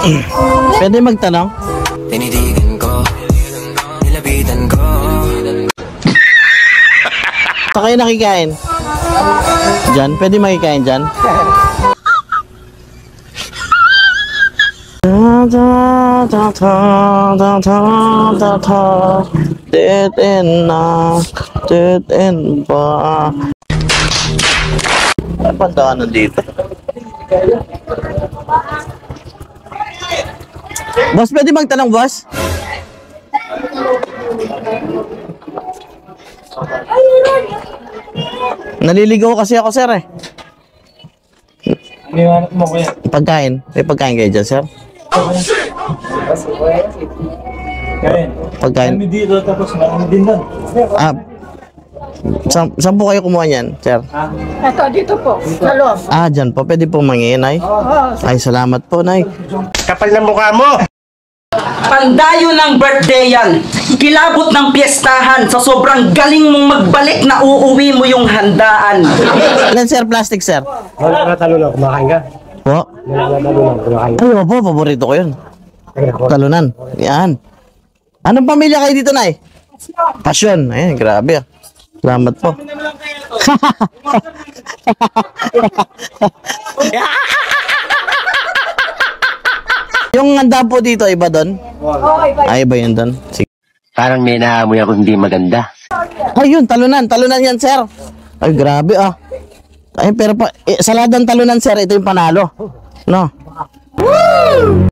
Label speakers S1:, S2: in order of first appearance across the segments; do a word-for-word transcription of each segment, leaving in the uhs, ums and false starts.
S1: Pwede magtanong?
S2: Tinidigan ko, nilapitan ko.
S1: Saan kayo nakikain? Diyan? Pwede makikain dyan? Ta ta ta ta ta ta ta dead end na dead end ba? Ano pandaanan dito? Boss, pwede magtanong, boss? Naliligaw kasi ako, sir, eh. Pagkain. May pagkain kayo dyan, sir? Pagkain.
S3: Kami dito, tapos marami din doon.
S1: Ah, saan, saan po kayo kumuha niyan, sir?
S4: Ito, dito po, sa loob.
S1: Ah, dyan po. Pwede po mangingin, Nay? Ay, salamat po, Nay.
S3: Kapal ng mukha mo!
S5: Pandayo ng birthday yan. Kilabot ng piyestahan. Sa sobrang galing mong magbalik na uuwi mo yung handaan.
S1: Ilan, sir? Plastic, sir?
S3: Wala ka talo lang, kumakain ka?
S1: Po?
S3: Wala ka talo lang, kumakain ka?
S1: Ay, opo. Paborito ko yun. Talunan. Yan. Anong pamilya kayo dito, Nay? Pasyon. Ayan, grabe ah. Salamat po. Yung handa po dito, iba doon? Ay, iba yun doon. Sige.
S6: Parang may naamoy ako hindi maganda.
S1: Ay, yun, talunan. Talunan yan, sir. Ay, grabe ah. Ay, pero pa, eh, saladang talunan, sir. Ito yung panalo. No? Woo!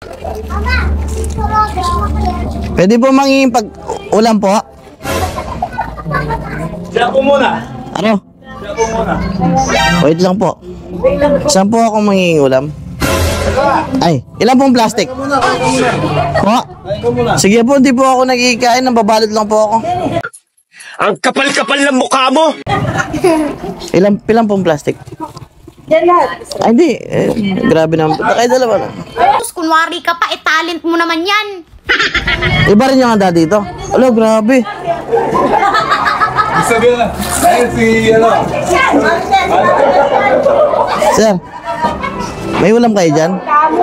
S1: Pwede po mangingin pag ulam po?
S3: Diyan po muna.
S1: Ano?
S3: Diyan po muna.
S1: Wait lang po. Saan po ako mangingin ulam? Ay, ilan pong plastic? Po? Sige po, hindi po ako nagkikain. Nababalot lang po ako.
S6: Ang kapal-kapal ng mukha mo!
S1: Ilan, ilan pong plastic? Ay, hindi. Eh, grabe naman. Kayo dalawa lang.
S4: Kunwari ka pa, eh, talent mo naman yan.
S1: Iba rin yung handa dito. Alo, grabe.
S3: Sabi na, ayun si, ano?
S1: Sir, may ulam kayo dyan?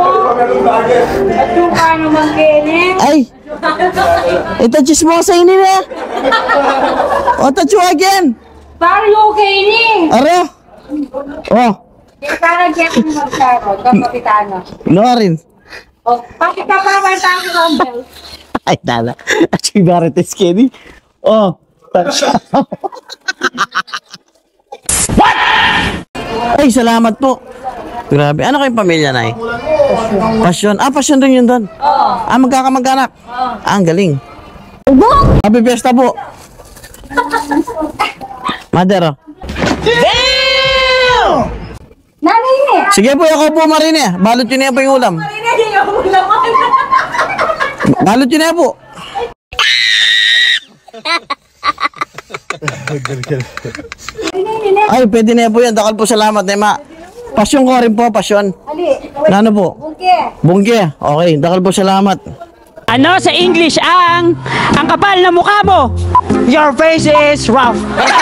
S1: Ay! Ito chismosa ini na. O, tachu again.
S4: Para okay ni.
S1: Aro? Oh,
S4: Para get mo magsaro, kapitano.
S1: no rin.
S4: O, bakit ka pa ba sa Rumble?
S1: Ay, tala. Si Marites Kenny. Oh, what? Ay, salamat po. Grabe. Ano kayong pamilya, Nay? Pasyon. Ah, pasyon rin yun doon. Oo. Ah, magkakamag-anak. Ah, ang galing. Happy fiesta po. Mother, oh.
S4: Nanay ni.
S1: Sige po, ako po, Marine. Balot yun na po yung ulam.
S4: Marina, di ako laman.
S1: Balot yun na po. Ay, pwede na po yan. Dakal po, salamat, Nema. Pasyon ko rin po, pasyon.
S4: Ali.
S1: Ano po?
S4: Bungke.
S1: Bungke. Okay, dakal po, salamat.
S5: Ano sa English ang ang kapal na mukha mo? Your face is rough.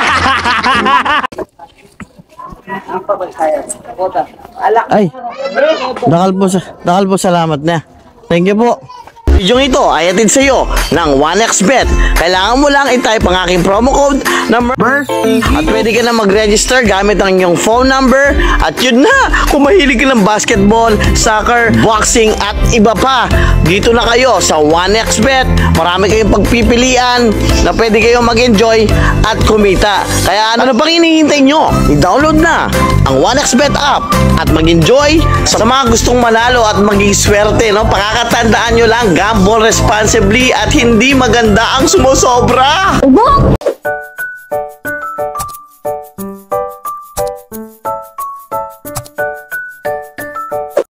S1: Ay, dakal po, sa- dakal po, salamat na. Thank you po. Video ito ay atid sa iyo ng one X Bet. Kailangan mo lang i-type ang aking promo code number at pwede ka na mag-register gamit ang iyong phone number. At yun na, kung mahilig ka ng basketball, soccer, boxing at iba pa, dito na kayo sa one X Bet. Marami kayong pagpipilian na pwede kayong mag-enjoy at kumita. Kaya ano pang hinihintay nyo? I-download na ang one X Bet app at mag-enjoy. Sa mga gustong manalo at maging swerte, no? Pakakatandaan nyo lang, gamble responsibly at hindi maganda ang sumusobra.